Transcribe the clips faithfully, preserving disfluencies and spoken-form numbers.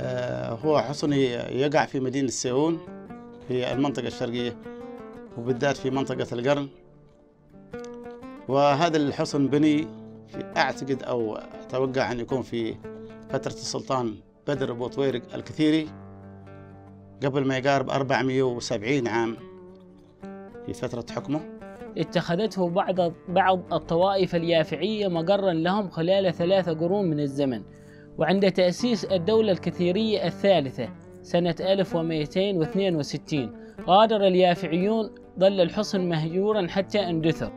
هو حصن يقع في مدينة سيئون في المنطقة الشرقية، وبالذات في منطقة القرن. وهذا الحصن بني في أعتقد أو أتوقع أن يكون في فترة السلطان بدر بوطويرق الكثيري قبل ما يقارب أربعمئة وسبعين عام في فترة حكمه. اتخذته بعض بعض الطوائف اليافعية مقرا لهم خلال ثلاثة قرون من الزمن، وعند تأسيس الدولة الكثيرية الثالثة سنة ألف ومئتين واثنين وستين غادر اليافعيون، ظل الحصن مهجورا حتى اندثر.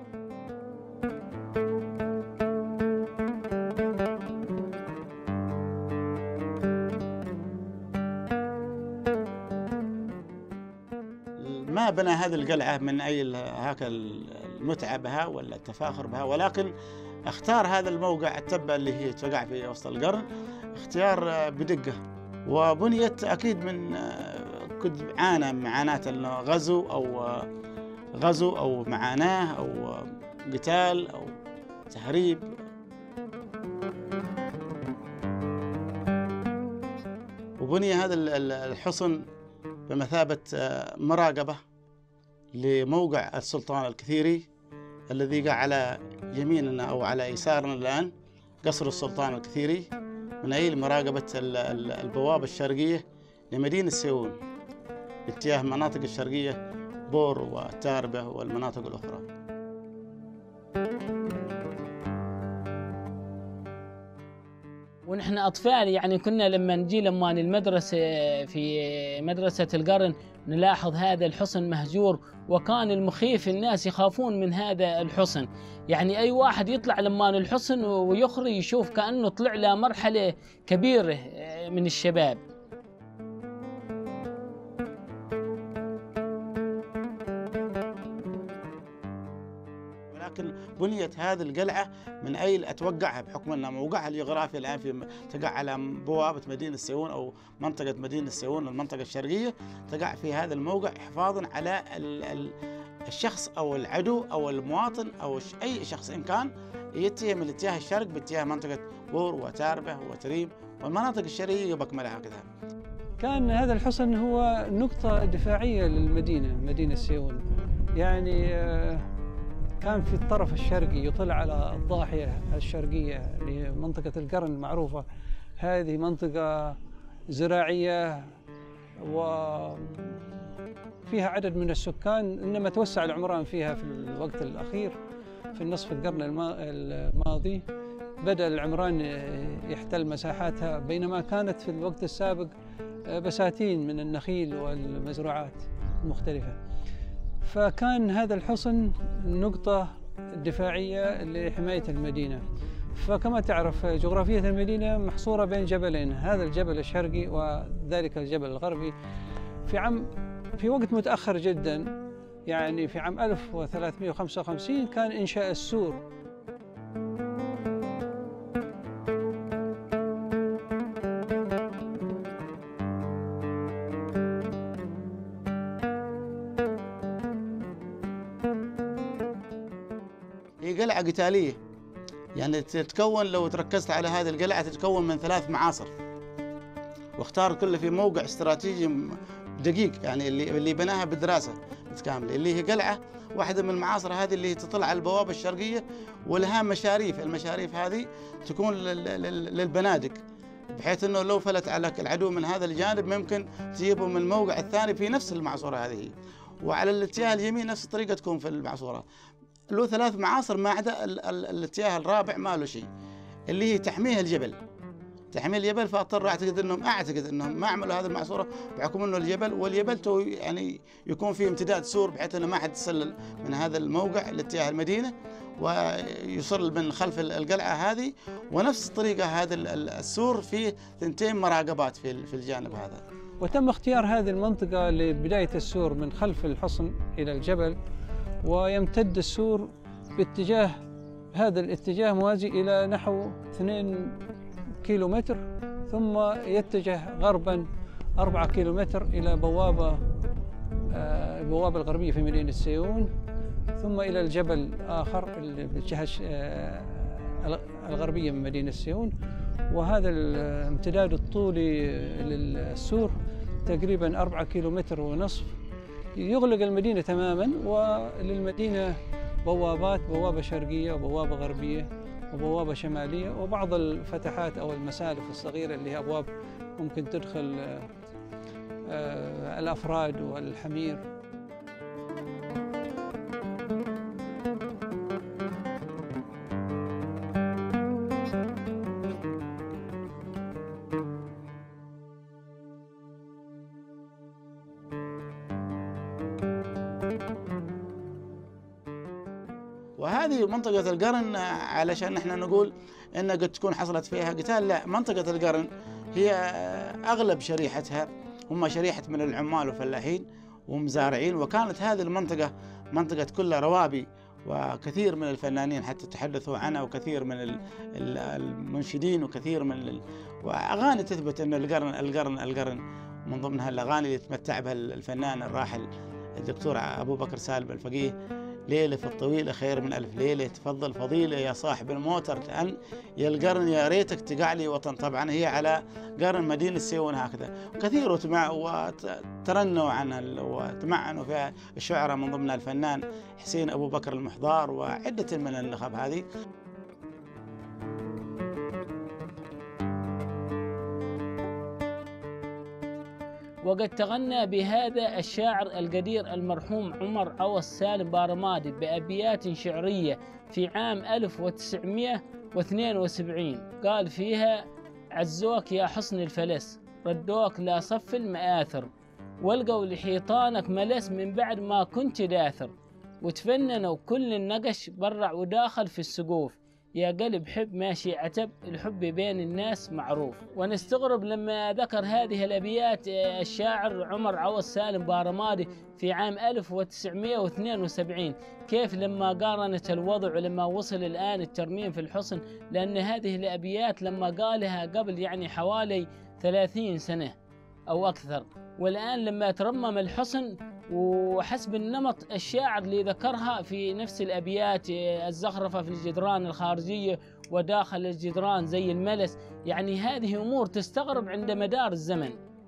ما بنى هذه القلعة من أي هكا المتعة بها ولا التفاخر بها، ولكن اختار هذا الموقع التبة اللي هي تقع في وسط القرن اختيار بدقة، وبنيت أكيد من كنت عانى معاناة انه غزو أو غزو أو معاناة أو قتال أو تهريب. وبني هذا الحصن بمثابة مراقبة لموقع السلطان الكثيري الذي يقع على يميننا أو على يسارنا الآن، قصر السلطان الكثيري، من أجل مراقبة البوابة الشرقية لمدينة سيئون باتجاه المناطق الشرقية بور وتاربة والمناطق الأخرى. ونحن أطفال يعني كنا لما نجي لما المدرسة في مدرسة القرن نلاحظ هذا الحصن مهجور، وكان المخيف الناس يخافون من هذا الحصن، يعني أي واحد يطلع لما الحصن ويخرج يشوف كأنه طلع له مرحلة كبيرة من الشباب. لكن بنيت هذه القلعة من أين أتوقعها بحكم أن موقعها الجغرافي الآن في تقع على بوابة مدينة سيئون أو منطقة مدينة سيئون المنطقة الشرقية، تقع في هذا الموقع حفاظا على الشخص أو العدو أو المواطن أو أي شخص إن كان يتجه من اتجاه الشرق باتجاه منطقة بور وتاربة وتريم والمناطق الشرقية بكملها كذا. كان هذا الحصن هو نقطة دفاعية للمدينة، مدينة سيئون، يعني كان في الطرف الشرقي يطل على الضاحية الشرقية لمنطقة القرن المعروفة. هذه منطقة زراعية وفيها عدد من السكان، إنما توسع العمران فيها في الوقت الأخير في النصف القرن الماضي بدأ العمران يحتل مساحاتها، بينما كانت في الوقت السابق بساتين من النخيل والمزروعات المختلفة. فكان هذا الحصن نقطة دفاعية لحماية المدينة. فكما تعرف جغرافية المدينة محصورة بين جبلين، هذا الجبل الشرقي وذلك الجبل الغربي. في عام في وقت متأخر جدا، يعني في عام ألف وثلاثمئة وخمسة وخمسين كان إنشاء السور. هي قلعة قتالية، يعني تتكون لو تركزت على هذه القلعة تتكون من ثلاث معاصر، واختار كله في موقع استراتيجي دقيق، يعني اللي اللي بناها بدراسة متكاملة، اللي هي قلعة واحدة من المعاصر هذه اللي تطل على البوابة الشرقية ولها مشاريف، المشاريف هذه تكون للبنادق، بحيث انه لو فلت على العدو من هذا الجانب ممكن تجيبه من الموقع الثاني في نفس المعصورة هذه. وعلى الاتجاه اليمين نفس الطريقة تكون في المعصورة. له ثلاث معاصر ما عدا الاتجاه الرابع ما له شيء، اللي هي تحميه الجبل، تحميه الجبل. فاضطر اعتقد انهم اعتقد انهم ما عملوا هذه المعصوره بحكم انه الجبل، والجبل تو يعني يكون فيه امتداد سور بحيث انه ما حد يتسلل من هذا الموقع لاتجاه المدينه ويصل من خلف القلعه هذه. ونفس الطريقه هذا السور فيه ثنتين مراقبات في في الجانب هذا. وتم اختيار هذه المنطقه لبدايه السور من خلف الحصن الى الجبل، ويمتد السور باتجاه هذا الاتجاه موازي إلى نحو اثنين كيلو متر، ثم يتجه غرباً أربعة كيلو متر إلى بوابة البوابة الغربية في مدينة سيئون، ثم إلى الجبل آخر بالجهة الغربية من مدينة سيئون، وهذا الامتداد الطولي للسور تقريبا أربعة كيلومتر ونصف يغلق المدينة تماما، وللمدينة بوابات، بوابة شرقية وبوابة غربية وبوابة شمالية، وبعض الفتحات أو المسالف الصغيرة اللي هي أبواب ممكن تدخل الأفراد والحمير. وهذه منطقة القرن علشان نحن نقول إن قد تكون حصلت فيها قتال، لا، منطقة القرن هي أغلب شريحتها هم شريحة من العمال وفلاحين ومزارعين، وكانت هذه المنطقة منطقة كلها روابي، وكثير من الفنانين حتى تحدثوا عنها، وكثير من المنشدين، وكثير من ال... وأغاني تثبت أن القرن القرن القرن من ضمنها الأغاني اللي تمتع بها الفنان الراحل الدكتور أبو بكر سالم الفقيه: ليلة في الطويلة خير من ألف ليلة، تفضل فضيلة يا صاحب الموتر تأن، يا القرن يا ريتك تقع لي وطن. طبعا هي على قرن مدينة سيئون هكذا، كثير وترنوا عنها وتمعنوا فيها الشعراء من ضمن الفنان حسين أبو بكر المحضار وعدة من النخب هذه. وقد تغنى بهذا الشاعر القدير المرحوم عمر عوض سالم بارمادي بأبيات شعرية في عام ألف وتسعمئة واثنين وسبعين، قال فيها: عزوك يا حصن الفلس، ردوك لا صف المآثر، والقوا لحيطانك ملس من بعد ما كنت داثر، وتفننوا كل النقش برع وداخل في السقوف، يا قلب حب ماشي عتب، الحب بين الناس معروف. ونستغرب لما ذكر هذه الأبيات الشاعر عمر عوض سالم بارمادي في عام ألف وتسعمئة واثنين وسبعين، كيف لما قارنت الوضع ولما وصل الآن الترميم في الحصن، لأن هذه الأبيات لما قالها قبل يعني حوالي ثلاثين سنة أو أكثر، والآن لما ترمم الحصن وحسب النمط الشاعر اللي ذكرها في نفس الأبيات، الزخرفة في الجدران الخارجية وداخل الجدران زي الملس، يعني هذه أمور تستغرب عند مدار الزمن.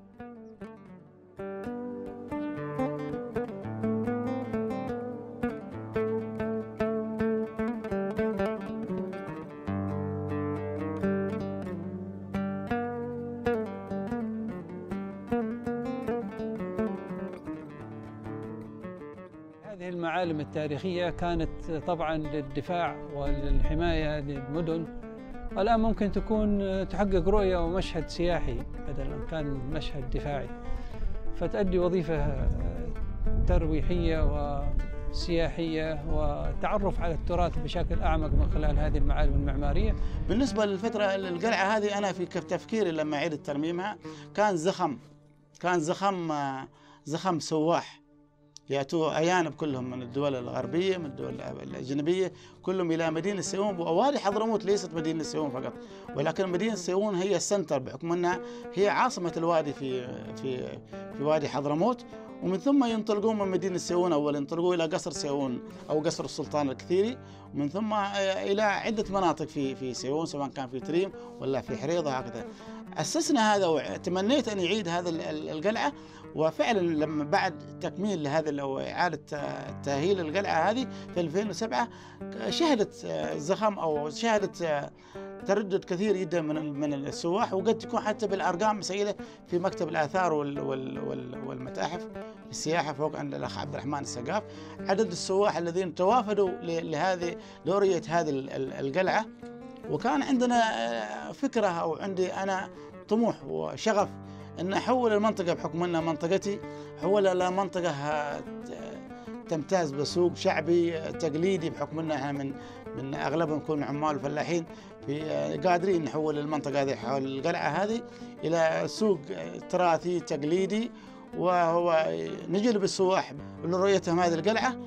هذه المعالم التاريخية كانت طبعا للدفاع وللحماية للمدن، الآن ممكن تكون تحقق رؤية ومشهد سياحي بدل أن كان مشهد دفاعي، فتؤدي وظيفة ترويحية وسياحية وتعرف على التراث بشكل أعمق من خلال هذه المعالم المعمارية. بالنسبة للفترة القلعة هذه أنا في تفكيري لما عيد ترميمها كان زخم كان زخم زخم سواح يأتوا أجانب كلهم من الدول الغربية من الدول الأجنبية كلهم إلى مدينة سيئون. ووادي حضرموت ليست مدينة سيئون فقط، ولكن مدينة سيئون هي السنتر بحكم أنها هي عاصمة الوادي في في في وادي حضرموت، ومن ثم ينطلقون من مدينة سيئون أول ينطلقوا إلى قصر سيئون أو قصر السلطان الكثيري، ومن ثم إلى عدة مناطق في في سيئون سواء كان في تريم ولا في حريضة هكذا. أسسنا هذا وتمنيت أن يعيد هذا القلعة، وفعلا لما بعد تكميل لهذا أو إعادة تأهيل القلعة هذه في ألفين وسبعة شهدت زخم أو شهدت تردد كثير جدا من من السواح، وقد تكون حتى بالأرقام مسجلة في مكتب الآثار والمتاحف السياحة فوق عند الأخ عبد الرحمن السقاف عدد السواح الذين توافدوا لهذه لرؤية هذه القلعة. وكان عندنا فكرة أو عندي أنا طموح وشغف أن أحول المنطقة بحكم أنها منطقتي حولها إلى منطقة تمتاز بسوق شعبي تقليدي بحكم أنها من من أغلبهم يكون عمال وفلاحين، في قادرين نحول المنطقة هذه حول القلعة هذه إلى سوق تراثي تقليدي، وهو نجلب السواح لرؤيتهم هذه القلعة.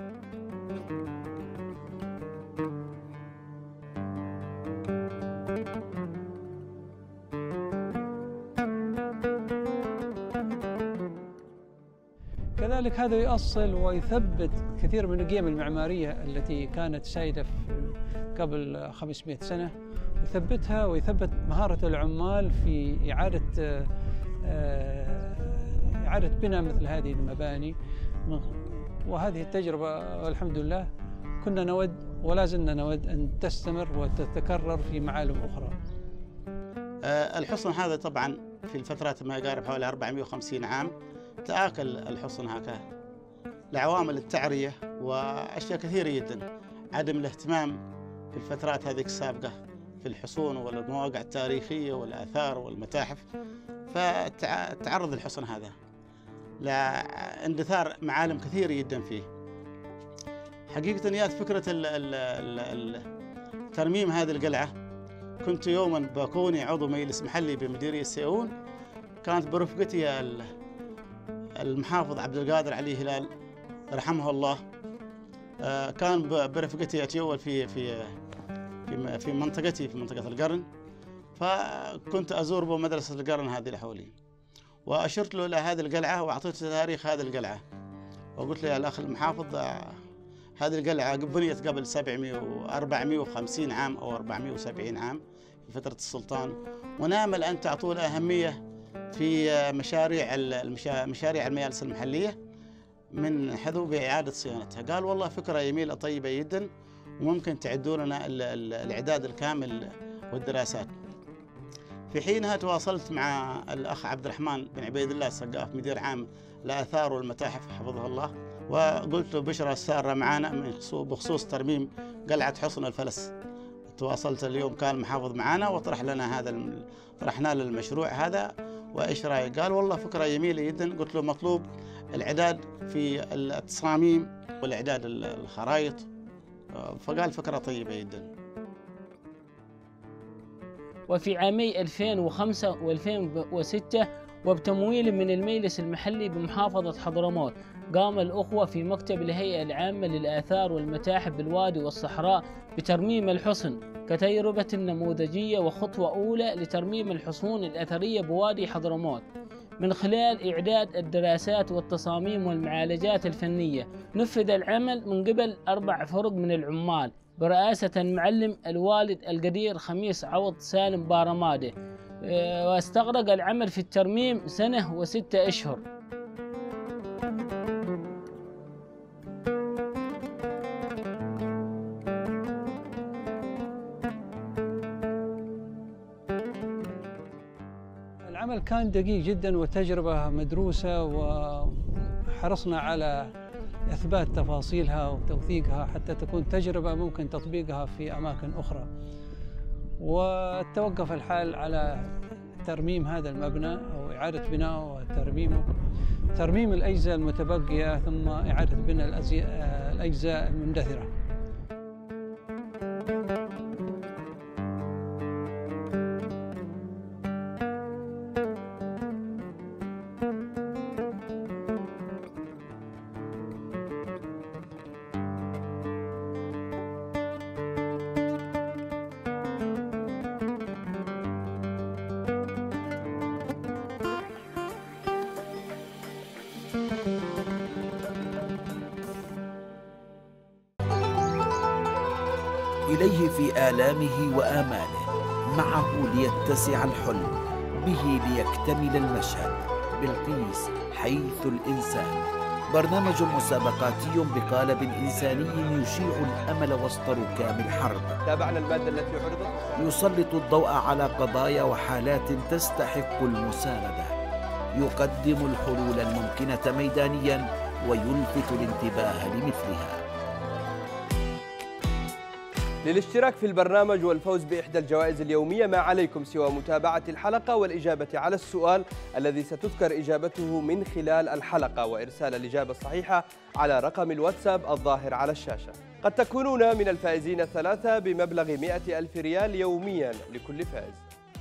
كذلك هذا يؤصل ويثبت كثير من القيم المعمارية التي كانت سائدة قبل خمسمئة سنة، يثبتها ويثبت مهارة العمال في إعادة إعادة بناء مثل هذه المباني. وهذه التجربة والحمد لله كنا نود ولا زلنا نود أن تستمر وتتكرر في معالم أخرى. الحصن هذا طبعا في الفترات ما يقارب حوالي أربعمائة وخمسين عام تآكل الحصن هكذا لعوامل التعرية وأشياء كثيرة جدا، عدم الاهتمام في الفترات هذه السابقة في الحصون والمواقع التاريخية والآثار والمتاحف، فتعرض الحصن هذا لاندثار معالم كثيرة جدا فيه. حقيقة جاءت فكرة ترميم هذه القلعة. كنت يوما بكوني عضو مجلس محلي بمديرية سيئون، كانت برفقتي المحافظ عبد القادر علي هلال رحمه الله، كان برفقتي أتيول في في في في منطقتي في منطقة القرن، فكنت أزور بمدرسة القرن هذه اللي حولي، وأشرت له إلى هذه القلعة وأعطيته تاريخ هذه القلعة، وقلت له يا الأخ المحافظ هذه القلعة بنيت قبل سبعمائة وأربعمائة وخمسين عام أو أربعمائة وسبعين عام في فترة السلطان، ونامل أن تعطوا لها أهمية في مشاريع مشاريع المجالس المحلية من حذو بإعادة صيانتها. قال والله فكرة جميلة طيبة جدا، وممكن تعدوا لنا الإعداد الكامل والدراسات. في حينها تواصلت مع الأخ عبد الرحمن بن عبيد الله السقاف مدير عام الآثار والمتاحف حفظه الله، وقلت له بشرى السارة معنا بخصوص ترميم قلعة حصن الفلس. تواصلت اليوم كان المحافظ معنا وطرح لنا هذا طرحنا له المشروع هذا، وإيش رأيك؟ قال والله فكرة جميلة جدا. قلت له مطلوب الإعداد في التصاميم والإعداد الخرائط، فقال فكرة طيبة جدا. وفي عامي ألفين وخمسة وألفين وستة وبتمويل من المجلس المحلي بمحافظة حضرموت، قام الأخوة في مكتب الهيئة العامة للآثار والمتاحف بالوادي والصحراء بترميم الحصن كتجربة نموذجية وخطوة أولى لترميم الحصون الأثرية بوادي حضرموت من خلال إعداد الدراسات والتصاميم والمعالجات الفنية. نفذ العمل من قبل أربع فرق من العمال برئاسة المعلم الوالد القدير خميس عوض سالم بارمادة، واستغرق العمل في الترميم سنة وستة أشهر. العمل كان دقيق جدا وتجربة مدروسة، وحرصنا على إثبات تفاصيلها وتوثيقها حتى تكون تجربة ممكن تطبيقها في أماكن أخرى. وتوقف الحال على ترميم هذا المبنى أو إعادة بنائه وترميمه، ترميم الأجزاء المتبقية ثم إعادة بناء الأجزاء المندثرة. إليه في آلامه وآماله، معه ليتسع الحلم، به ليكتمل المشهد. بلقيس حيث الإنسان، برنامج مسابقاتي بقالب إنساني يشيع الأمل وسط ركام الحرب. تابعنا المادة التي عرضت، يسلط الضوء على قضايا وحالات تستحق المساندة، يقدم الحلول الممكنة ميدانيا ويلفت الانتباه لمثلها. للاشتراك في البرنامج والفوز بإحدى الجوائز اليومية ما عليكم سوى متابعة الحلقة والإجابة على السؤال الذي ستذكر إجابته من خلال الحلقة، وإرسال الإجابة الصحيحة على رقم الواتساب الظاهر على الشاشة. قد تكونون من الفائزين الثلاثة بمبلغ مئة ألف ريال يوميا لكل فائز.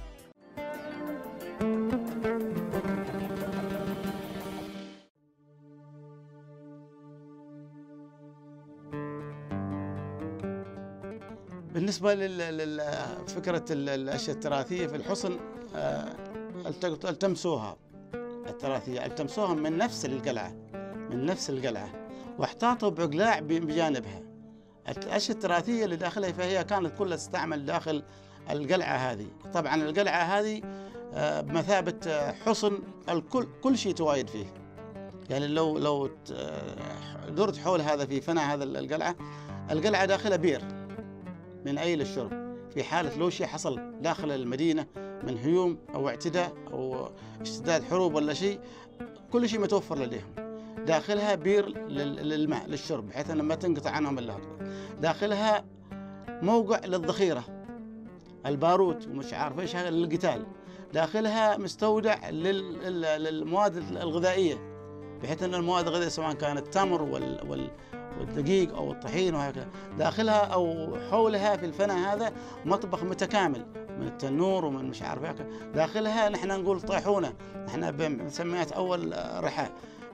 بالنسبة لفكرة الأشياء التراثية في الحصن، التمسوها التراثية التمسوها من نفس القلعة من نفس القلعة واحتاطوا بعقلاع بجانبها. الأشياء التراثية اللي داخلها فهي كانت كلها تستعمل داخل القلعة هذه. طبعا القلعة هذه بمثابة حصن، الكل كل شيء توايد فيه. يعني لو لو درت حول هذا في فناء هذا القلعة، القلعة داخلها بير من أي للشرب، في حالة لو شيء حصل داخل المدينة من هيوم أو اعتداء أو اشتداد حروب ولا شيء، كل شيء متوفر لديهم. داخلها بير للماء للشرب بحيث أن ما تنقطع عنهم إلا. داخلها موقع للذخيرة، البارود ومش عارف ايش للقتال. داخلها مستودع للمواد الغذائية، بحيث أن المواد الغذائية سواء كانت التمر والدقيق أو الطحين وهكذا. داخلها أو حولها في الفناء هذا مطبخ متكامل من التنور ومن مش عارف هكذا. داخلها نحن نقول طاحونة، نحن بنسميها أول رحاء.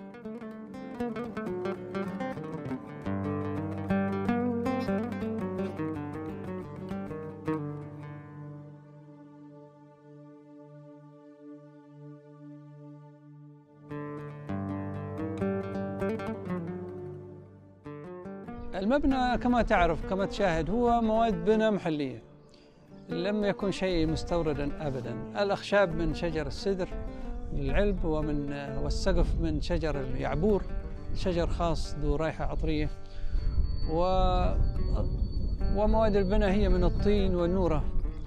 المبنى كما تعرف كما تشاهد هو مواد بناء محلية، لم يكن شيء مستوردا أبدا. الأخشاب من شجر السدر العلب، ومن والسقف من شجر اليعبور، شجر خاص ذو رائحة عطرية، و ومواد البناء هي من الطين والنورة.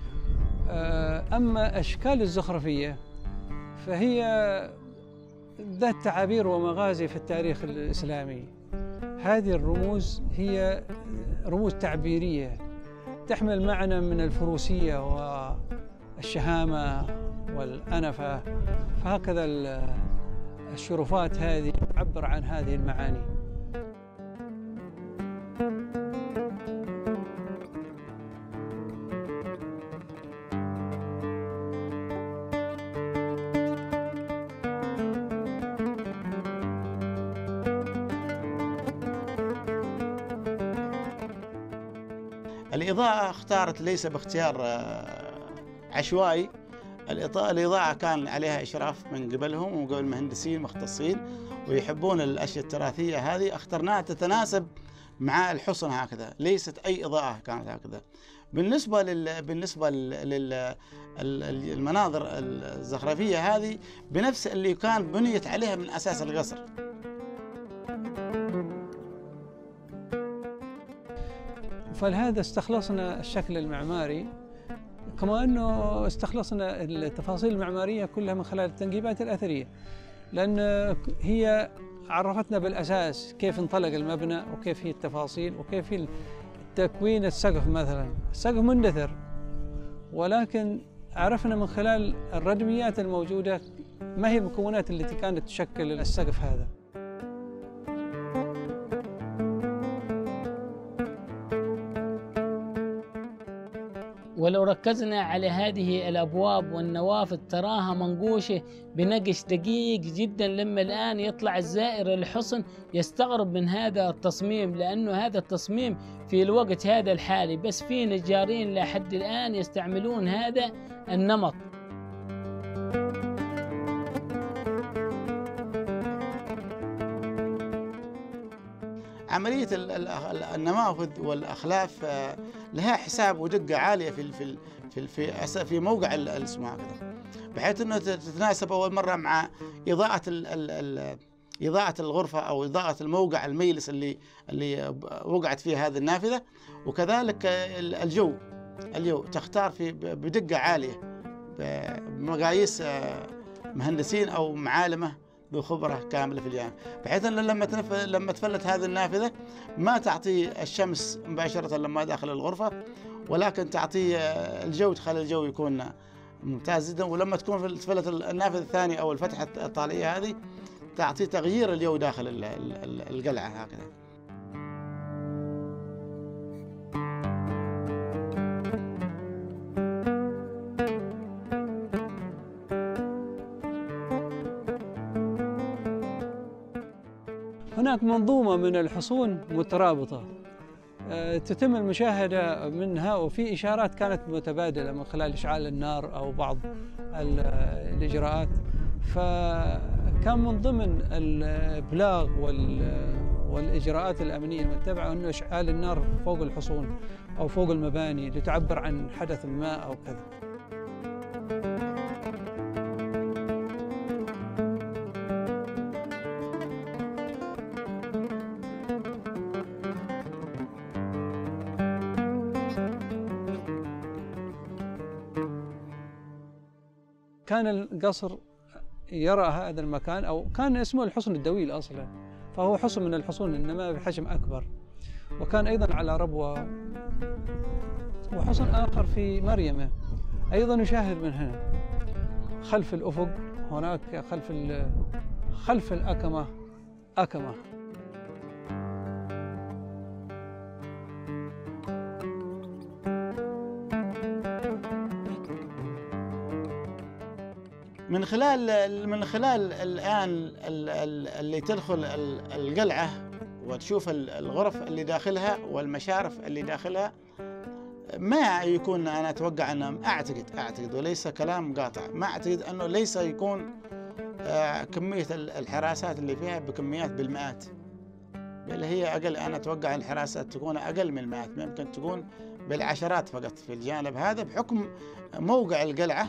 أما أشكال الزخرفية فهي ذات تعابير ومغازي في التاريخ الإسلامي. هذه الرموز هي رموز تعبيرية تحمل معنى من الفروسية والشهامة والأنفة، فهكذا الشرفات هذه تعبر عن هذه المعاني. الإضاءة اختارت ليس باختيار عشوائي. الإضاءة كان عليها إشراف من قبلهم ومن قبل مهندسين مختصين ويحبون الأشياء التراثية هذه، اخترناها تتناسب مع الحصن هكذا، ليست أي إضاءة كانت هكذا. بالنسبة لل بالنسبة للمناظر الزخرفية هذه بنفس اللي كان بنيت عليها من أساس القصر. فلهذا استخلصنا الشكل المعماري، كما أنه استخلصنا التفاصيل المعمارية كلها من خلال التنقيبات الأثرية، لأن هي عرفتنا بالأساس كيف انطلق المبنى وكيف هي التفاصيل وكيف هي تكوين السقف. مثلا السقف مندثر، ولكن عرفنا من خلال الردميات الموجودة ما هي المكونات التي كانت تشكل السقف هذا. ولو ركزنا على هذه الأبواب والنوافذ تراها منقوشة بنقش دقيق جدا، لما الآن يطلع الزائر الحصن يستغرب من هذا التصميم، لأنه هذا التصميم في الوقت هذا الحالي بس في نجارين لحد الآن يستعملون هذا النمط. عملية النوافذ والأخلاف لها حساب ودقة عالية في في في في, في موقع الاسمه هكذا، بحيث أنه تتناسب أول مرة مع إضاءة ال ال إضاءة الغرفة أو إضاءة الموقع الميلس اللي اللي وقعت فيه هذه النافذة، وكذلك الجو الجو تختار في بدقة عالية بمقاييس مهندسين أو معالمة بخبرة كاملة في الجانب، بحيث أن لما تنف... لما تفلت هذه النافذة ما تعطي الشمس مباشرة لما داخل الغرفة، ولكن تعطي الجو، تخلي الجو يكون ممتاز جدا. ولما تكون تفلت النافذة الثانية أو الفتحة الطالئية هذه تعطي تغيير الجو داخل القلعة هكذا. هناك منظومة من الحصون مترابطة تتم المشاهدة منها، وفي إشارات كانت متبادلة من خلال إشعال النار أو بعض الإجراءات. فكان من ضمن الإبلاغ والإجراءات الأمنية المتبعة أنه إشعال النار فوق الحصون أو فوق المباني لتعبر عن حدث ما أو كذا. كان القصر يرى هذا المكان، أو كان اسمه الحصن الدويل أصلا، فهو حصن من الحصون إنما بحجم أكبر، وكان أيضا على ربوة. وحصن آخر في مريمة أيضا يشاهد من هنا خلف الأفق، هناك خلف خلف الأكمة أكمة. من خلال من خلال الآن اللي تدخل القلعة وتشوف الغرف اللي داخلها والمشارف اللي داخلها، ما يكون، أنا أتوقع أنه أعتقد أعتقد وليس كلام قاطع، ما أعتقد أنه ليس يكون كمية الحراسات اللي فيها بكميات بالمئات، بل هي أقل. أنا أتوقع الحراسات تكون أقل من المئات، ممكن تكون بالعشرات فقط في الجانب هذا، بحكم موقع القلعة،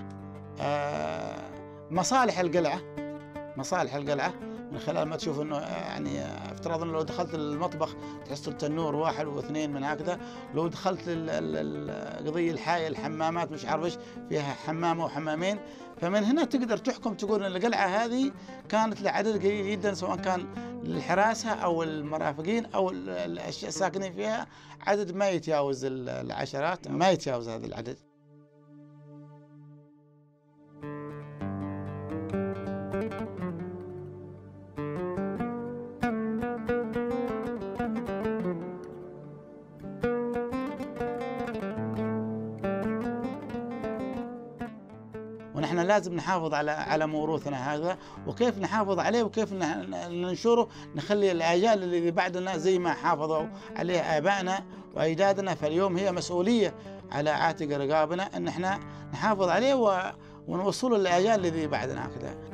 مصالح القلعة مصالح القلعة من خلال ما تشوف انه يعني افترض انه لو دخلت المطبخ تحس التنور واحد واثنين من هكذا، لو دخلت القضية الحاية الحمامات مش عارف ايش فيها حمامة وحمامين، فمن هنا تقدر تحكم تقول ان القلعة هذه كانت لعدد قليل جدا، سواء كان للحراسة او المرافقين او الساكنين فيها، عدد ما يتجاوز العشرات، ما يتجاوز هذا العدد. ونحن لازم نحافظ على على موروثنا هذا، وكيف نحافظ عليه وكيف ننشره، نخلي الأجيال اللي بعدنا زي ما حافظوا عليه آبائنا وأجدادنا، فاليوم هي مسؤولية على عاتق رقابنا أن احنا نحافظ عليه ونوصله للأجيال اللي بعدنا كذا.